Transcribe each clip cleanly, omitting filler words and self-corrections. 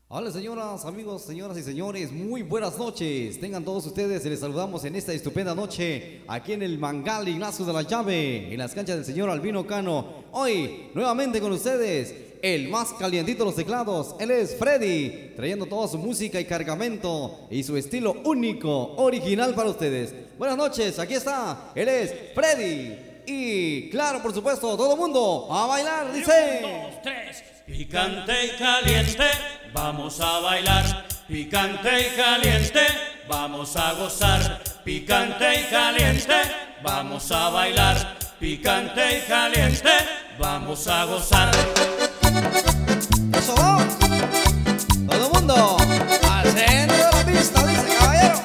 Hola señoras, amigos, señoras y señores, muy buenas noches. Tengan todos ustedes, les saludamos en esta estupenda noche aquí en el Mangal Ignacio de la Llave, en las canchas del señor Albino Cano. Hoy, nuevamente con ustedes, el más calientito de los teclados, él es Freddy, trayendo toda su música y cargamento y su estilo único, original para ustedes. Buenas noches, aquí está, él es Freddy. Y claro, por supuesto, todo el mundo a bailar, dice. 1, 2, 3. Picante y caliente, vamos a bailar. Picante y caliente, vamos a gozar. Picante y caliente, vamos a bailar. Picante y caliente, vamos a gozar. Eso va. Todo el mundo al centro de la pista, dice caballero.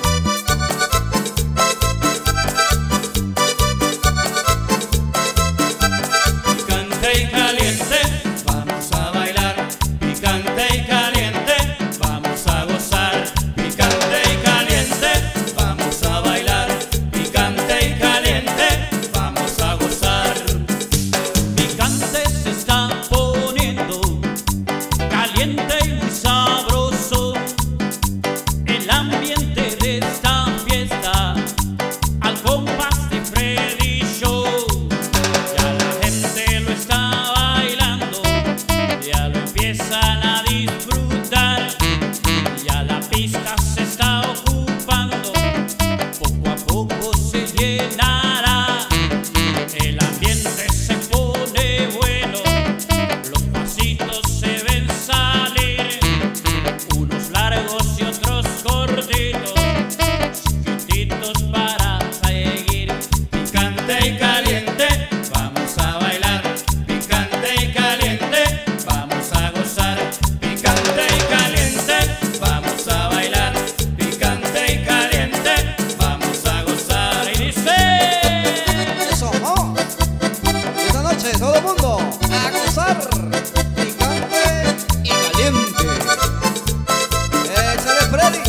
Picante y caliente, vamos a bailar. Picante y caliente, vamos a gozar. Picante y caliente, vamos a bailar. Picante y caliente, vamos a gozar. Picante se está poniendo, caliente y muy sabroso, el ambiente de esta fiesta, al compás de Freddy Show. Ya la gente lo está bailando, ya lo empiezan a disfrutar, ya la pista se está ocupando, poco a poco se llenará, el ambiente se pone bueno, los pasitos se ven salir, unos largos y otros cortitos, chiquititos para seguir. Picante y caliente, vamos a bailar. Picante y caliente, vamos a gozar. Picante y caliente, vamos a bailar. Picante y caliente, vamos a gozar. Y dice: Eso, vamos. Esta noche todo el mundo a gozar. Picante y caliente. Échale, Freddy.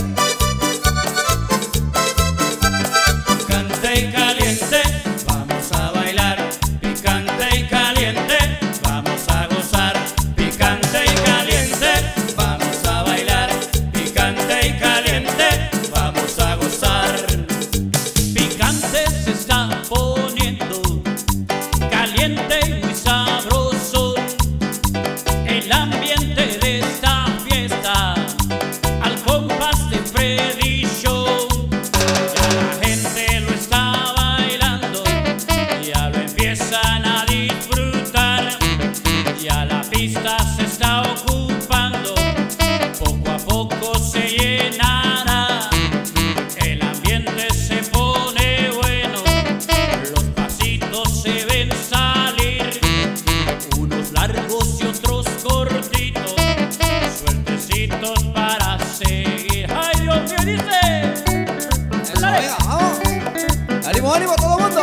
Picante y caliente, vamos a bailar. Picante y caliente, vamos a gozar. Picante y caliente, vamos a bailar. Picante y caliente, vamos a gozar. Picante se está poniendo, caliente y muy sabroso, el ambiente de esta fiesta, al compás de Freddy Show. Ya la gente lo está bailando, ya lo empiezan a disfrutar, ya la pista se está ocupando, poco a poco se llenará, el ambiente se pone bueno, los pasitos se ven salir, unos largos y otros cortitos, suertecitos para seguir. ¡Ay, Dios mío! Dice. Eso, venga, vamos. Ánimo, ánimo, todo el mundo.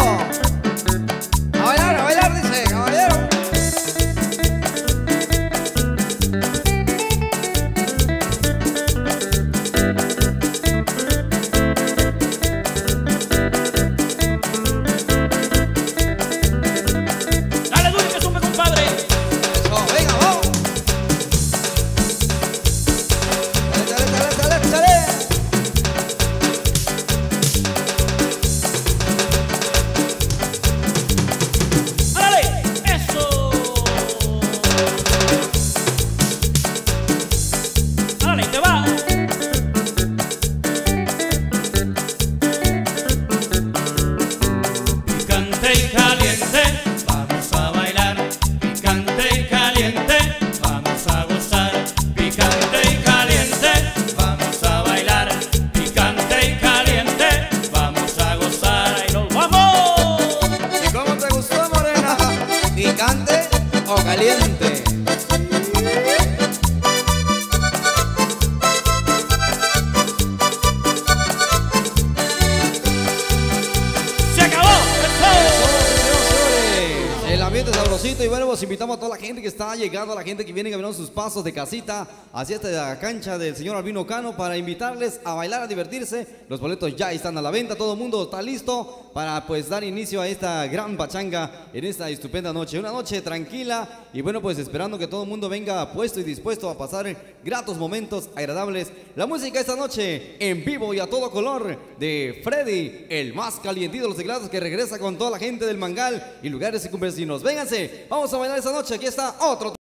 A bailar, dice caballero. Dale duro que sube, compadre. Eso, venga, vamos. Échale. correcto, y bueno, pues invitamos a toda la gente que está llegando, a la gente que viene caminando sus pasos de casita hacia esta cancha del señor Albino Cano para invitarles a bailar, a divertirse. Los boletos ya están a la venta, todo el mundo está listo para pues dar inicio a esta gran pachanga en esta estupenda noche. Una noche tranquila y bueno, pues esperando que todo el mundo venga puesto y dispuesto a pasar gratos momentos agradables. La música esta noche en vivo y a todo color de Freddy, el más calientito de los teclados, que regresa con toda la gente del Mangal y lugares circunvecinos. Vénganse, vamos a bailar esta noche. Aquí está otro